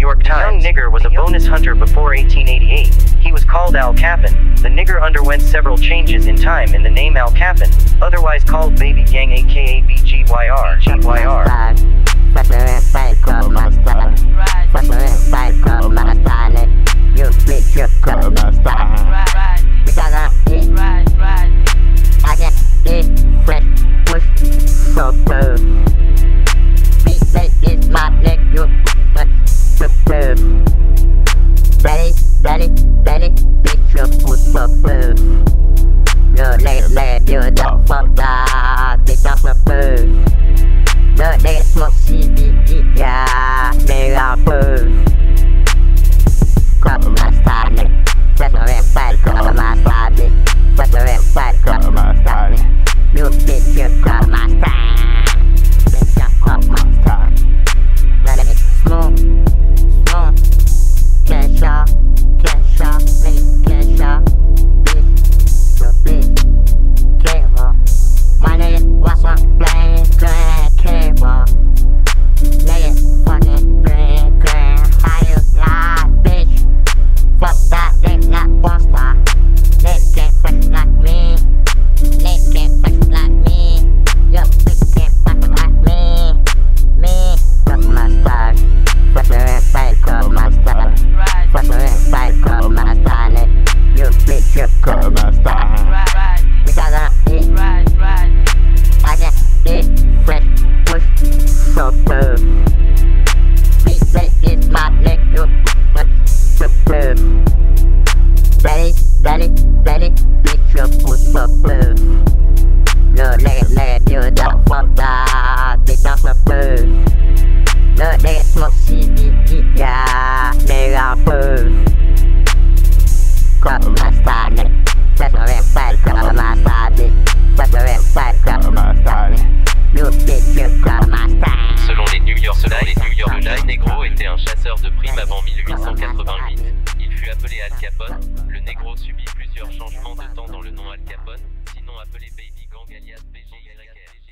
York Times, young nigger was a bonus hunter before 1888. He was called Al Capone. The nigger underwent several changes in time in the name Al Capone, otherwise called Baby Gang aka BGYR. Ready, bitch, you push up, you the fuck up, bitch, off the booth. They smoke CBD, yeah, they are booth. Cut my style, nigga. Press my red flag, cut my style, bitch. Press my red flag, cut my style, nigga. You bitch, you cut my style. Bitch, you cut my style. Let it smoke, cash out, nigga, cash out. Bitch, you bitch, cable. My nigga, what's up, playing grand cable. Nigga, fucking grand, how you lie, bitch. Fuck that, nigga, not one star. Nigga can't flex like me. Nigga can't flex like me. Yo, bitch can't flex like me. Me, fuck my style. Fuck your red flag, cut my style. Fuck your red flag, cut my style, nigga. You bitch, you cut my style. Bitch, I gonna eat. I can eat, fresh, push, so good. Bitch, it's my nigga, but so good. Ready, bitch, you push so good. Good nigga, you the fuck up, bitch, off the booth. Good nigga, smoke CBD, yeah, nigga, booth. Cut my style, nigga. Press my red flag, cut my style, bitch. Press my red flag, cut my style, nigga. You bitch, you cut my style. Selon les New York Times, le négro était un chasseur de primes avant 1888. Il fut appelé Al Capone. Le négro subit plusieurs changements de temps dans le nom Al Capone, sinon appelé Baby Gang alias BGYR.